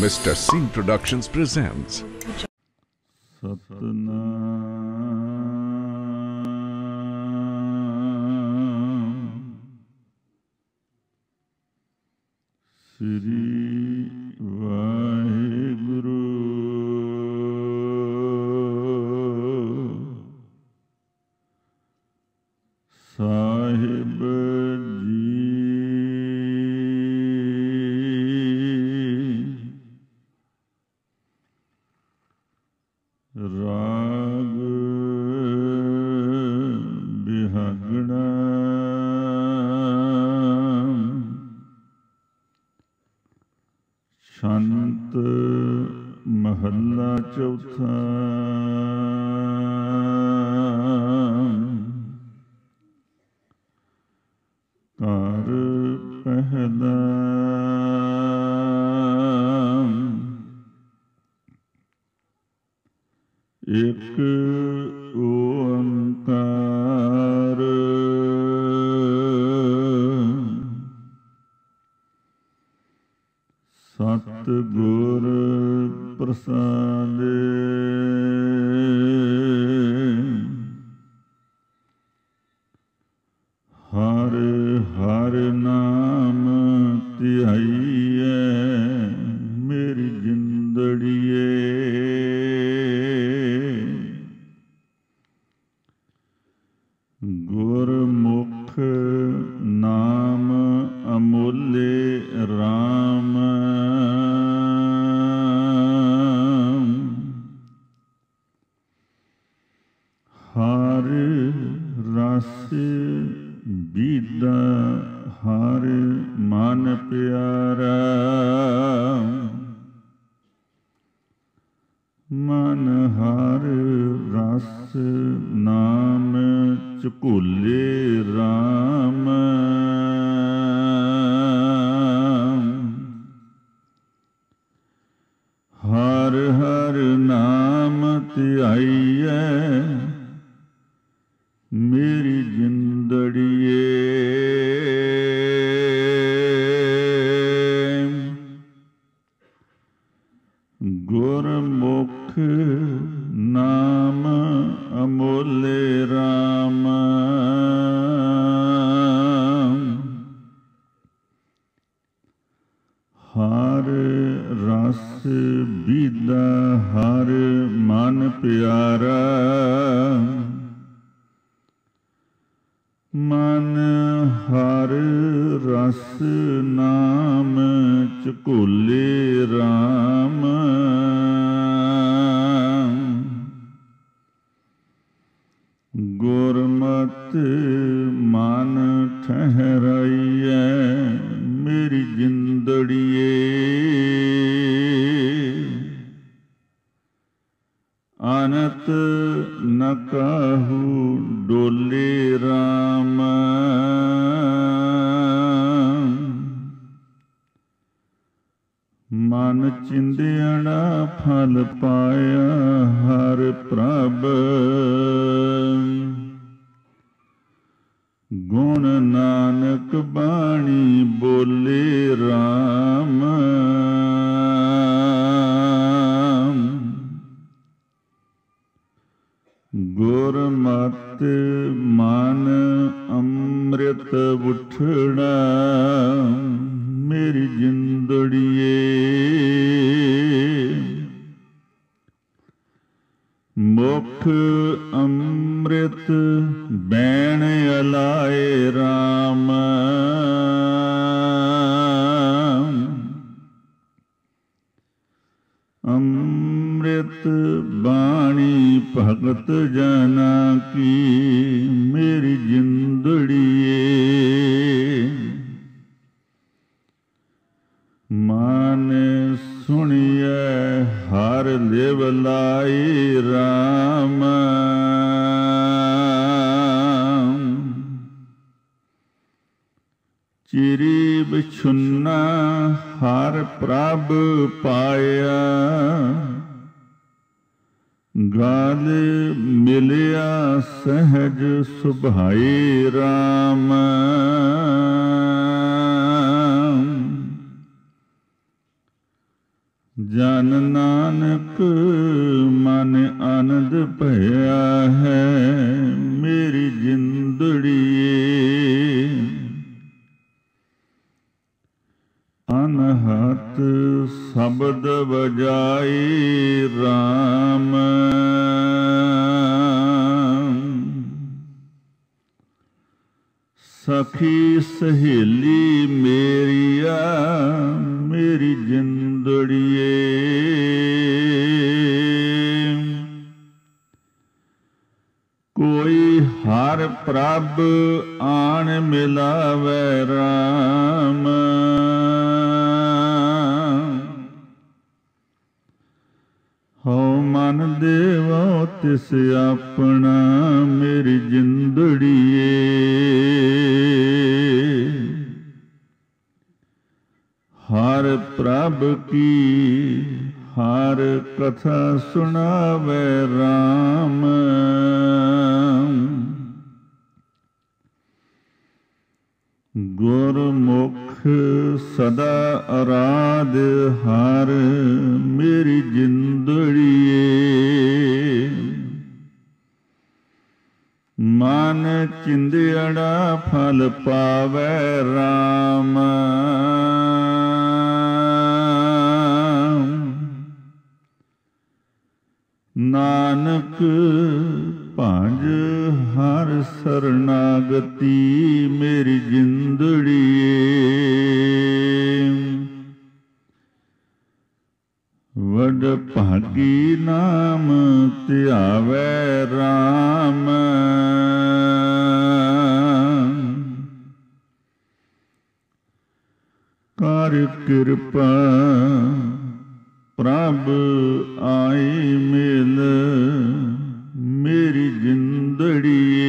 Mr. Singh Productions presents Satnam Sri Vaheguru Sahib Ji ਰਾਗ ਬਿਹਗਣਾ ਛੰਤ ਮਹੱਲਾ ਚੌਥਾ। ਘਰ ਪਹਿਲਾ ਇੱਕ ਓੰਕਾਰ ਸਤਿਗੁਰ ਪ੍ਰਸਾਦਿ। ਹਰਿ ਹਰਿ ਨਾਮ ਧਿਆਈਐ ਮੇਰੀ ਜਿੰਦੜੀਏ। ਗੁਰਮੁਖ ਨਾਮ ਅਮੁੱਲੇ RAM। ਹਰ ਰਸ ਬੀਦਾ ਹਰ ਮਨ ਪਿਆਰਾ। ਮਨ ਹਰ ਰਸ ਨਾਮ ਝਕੂਲੇ RAM। ਹਰ ਹਰ ਨਾਮ ਧਿਆਈਐ ਮੇਰੀ ਜਿੰਦੜੀਏ। ਗੁਰਮੁਖ ਨਾਮ ਅਮੁੱਲੇ RAM। ਹਰ ਰਸ ਬੀਦਾ ਹਰ ਮਨ ਪਿਆਰਾ। ਮਨ ਹਰ ਰਸ ਨਾਮ ਝਕੂਲੇ RAM। ਗੁਰਮਤਿ ਮਨ ਠਹਿਰਾਈਐ ਮੇਰੀ ਜਿੰਦੜੀਏ। ਅਨੰਤ ਨ ਕਾਹੂ ਡੋਲੇ RAM। ਮਨ ਚਿੰਦਿਆਣਾ ਫਲ ਪਾਇਆ ਹਰ ਪ੍ਰਭ। ਗੁਣ ਨਾਨਕ ਬਾਣੀ ਬੋਲੇ RAM। ਗੁਰਮਤਿ ਮਨ ਅੰਮ੍ਰਿਤ ਉਠਣਾ ਮੇਰੀ ਜਿੰਦੜੀਏ। ਮੁਖ ਅੰਮ੍ਰਿਤ ਬੈਣ ਅਲਾਏ RAM। ਅੰਮ੍ਰਿਤ ਬਾਣੀ ਭਗਤ ਜਨਾ ਕੀ ਮੇਰੀ ਜਿੰਦੜੀਏ। ਮਨ ਸੁਣੀਐ ਹਰ ਲਿਵ ਲਾਈ RAM। ਚਿਰੀ ਬਿਛੁਨਾ ਹਰ ਪ੍ਰਭ ਪਾਇਆ। ਗਾਲ ਮਿਲਿਆ ਸਹਿਜ ਸੁਭਾਈ RAM। ਜਨ ਨਾਨਕ ਮਨ ਆਨੰਦ ਭਇਆ ਹੈ ਮੇਰੀ ਜਿੰਦੜੀਏ। ਅਨਹਤ ਸ਼ਬਦ ਵਜਾਈ RAM, ਸਖੀ ਸਹੇਲੀ ਮੇਰੀਆ ਮੇਰੀ ਜਿੰਦੜੀਏ। ਕੋਈ ਹਰ ਪ੍ਰਭ ਆਣ ਮਿਲਾਵੇ RAM, ਹਉ ਮਨ ਦੇਵੋ ਤਿਸ ਆਪਣਾ ਮੇਰੀ ਜਿੰਦੜੀਏ। ਹਰ ਪ੍ਰਭ ਕੀ ਹਰ ਕਥਾ ਸੁਣਾਵੇ RAM, ਗੁਰਮੁਖ ਸਦਾ ਅਰਾਧ ਹਰ ਮੇਰੀ ਜਿੰਦੜੀਏ। ਮਨ ਚਿੰਦੜਾ ਫਲ ਪਾਵੇ RAM, ਨਾਨਕ ਭੰਜ ਹਰ ਸਰਨਾਗਤੀ ਮੇਰੀ ਜਿੰਦੜੀਏ। ਵਡ ਭਾਗੀ ਨਾਮ ਧਿਆਵੇ RAM, ਕਰ ਕਿਰਪਾ ਪ੍ਰਭ ਆਈ ਮਿਲ ਮੇਰੀ ਜਿੰਦੜੀਏ।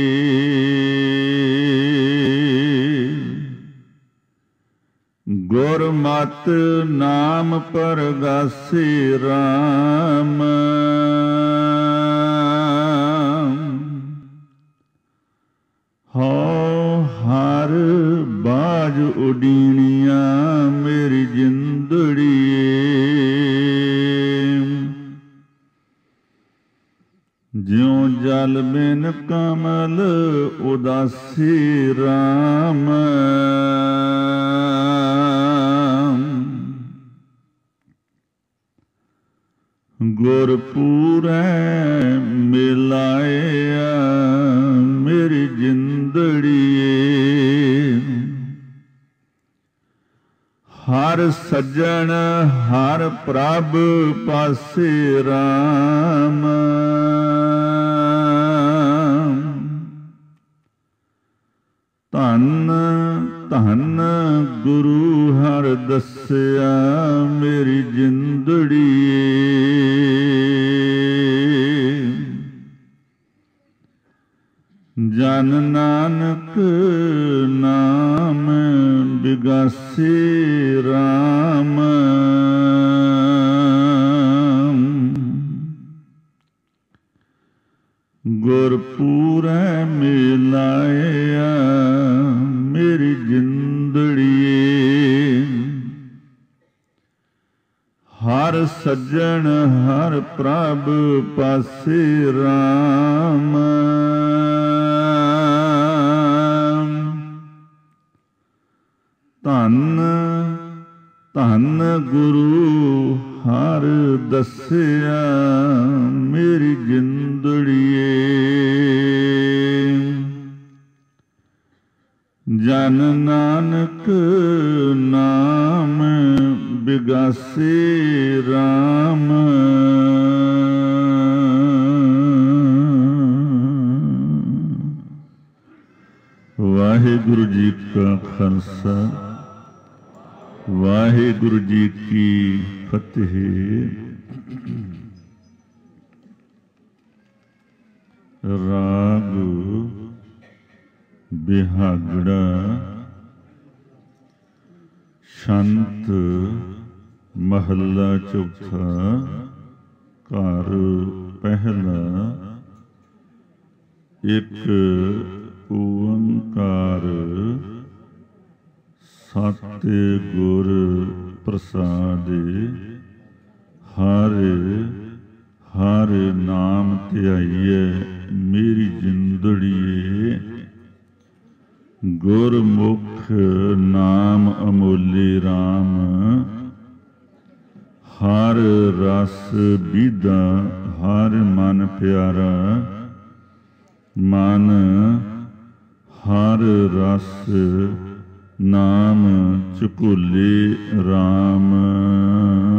ਗੁਰਮਤਿ ਨਾਮ ਪਰਗਾਸੇ RAM, ਹਉ ਹਰ ਬਾਜ ਉਡੀਣੀਆਂ ਮੇਰੀ ਜਿੰਦੜੀਏ। ਜਿਉ ਜਲ ਬਿਨ ਕਮਲ ਉਦਾਸੀ RAM, ਗੁਰਪੂਰੈ ਮਿਲਾਇਆ ਮੇਰੀ ਜਿੰਦੜੀਏ। ਹਰ ਸੱਜਣ ਹਰ ਪ੍ਰਭ ਪਾਸੇ RAM, ਧੰਨ ਧੰਨ ਗੁਰੂ ਹਰਿ ਦੱਸਿਆ ਮੇਰੀ ਜਿੰਦੜੀਏ। ਜਨ ਨਾਨਕ ਨਾਮ ਬਿਗਾਸੇ RAM, ਗੁਰਪੂਰੈ ਮਿਲਾਇਆ ਮੇਰੀ ਜਿੰਦੜੀਏ। ਹਰ ਸੱਜਣ ਹਰ ਪ੍ਰਭ ਪਾਸੇ RAM, ਧੰਨ ਧੰਨ ਗੁਰੂ ਹਰਿ ਦੱਸਿਆ ਮੇਰੀ ਜਿੰਦੜੀਏ। ਜਨ ਨਾਨਕ ਨਾਮ ਬਿਗਾਸੇ RAM, ਵਾਹਿਗੁਰੂ ਜੀ ਕਾ ਖਾਲਸਾ ਵਾਹਿਗੁਰੂ ਜੀ ਕੀ ਫਤਿਹ। ਰਾਗ ਬਿਹਾਗੜਾ ਛੰਤ ਮਹੱਲਾ ਚੌਥਾ ਘਰ ਪਹਿਲਾ। ਇੱਕ ਓੰਕਾਰ ਸਤਿ ਗੁਰ ਪ੍ਰਸਾਦਿ ਹਰ ਹਰ ਨਾਮ ਧਿਆਈਐ ਮੇਰੀ ਜਿੰਦੜੀਏ। ਗੁਰਮੁਖ ਨਾਮ ਅਮੋਲੇ RAM, ਹਰ ਰਸ ਬੀਧਾ ਹਰ ਮਨ ਪਿਆਰਾ। ਮਨ ਹਰ ਰਸ ਨਾਮ ਝਕੋਲੇ RAM।